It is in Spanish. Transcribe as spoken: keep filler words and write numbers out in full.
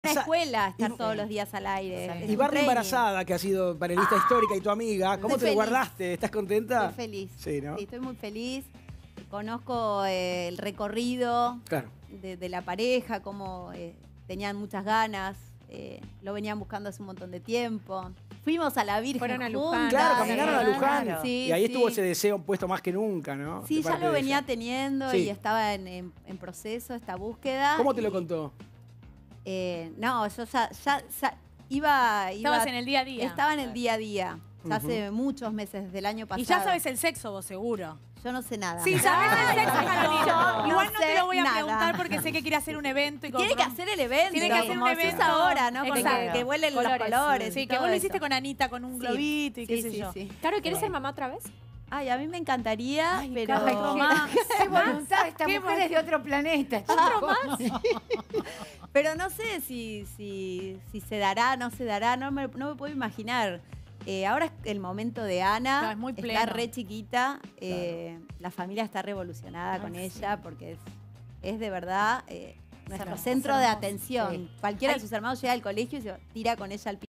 Una escuela estar y, todos los días al aire. Y Barry embarazada, que ha sido panelista ah, histórica y tu amiga. ¿Cómo te lo guardaste? ¿Estás contenta? Estoy feliz. Sí, ¿no? Sí, estoy muy feliz. Conozco eh, el recorrido claro. de, de la pareja, cómo eh, tenían muchas ganas, eh, lo venían buscando hace un montón de tiempo. Fuimos a la Virgen Fueron a Luján. Claro, caminaron a Luján. Claro. Sí, y ahí sí. estuvo ese deseo puesto más que nunca, ¿no? Sí, ya lo venía teniendo sí. y estaba en, en, en proceso esta búsqueda. ¿Cómo te y, lo contó? Eh, no, yo ya, ya, ya iba, iba... Estabas en el día a día. Estaba en el día a día. Ya hace uh-huh. muchos meses, desde el año pasado. Y ya sabes el sexo vos, seguro. Yo no sé nada. Sí, sabes el sexo, Carolina. No, Igual no no te lo voy a nada. preguntar porque sé que quiere hacer un evento. Y Tiene que hacer el evento. Tiene que hacer un evento. Es ahora, ¿no? Con Exacto. que vuelen colores, los colores. Sí, que vos lo hiciste con Anita, con un sí. globito y qué sí, sé sí, yo. Sí. Caro, ¿quieres ser mamá otra vez? Ay, a mí me encantaría, Ay, pero... otro más. ¡Qué voluntad! Esta ¿Qué mujer es de otro planeta, chicos. ¿Otro más? Pero no sé si, si, si se dará, no se dará, no me, no me puedo imaginar. Eh, ahora es el momento de Ana, no, es muy está re chiquita, eh, claro. La familia está revolucionada Ay, con sí. ella porque es, es de verdad eh, nuestro hermoso, centro de hermoso. atención. Sí. Cualquiera Ay. de sus hermanos llega al colegio y se tira con ella al piso.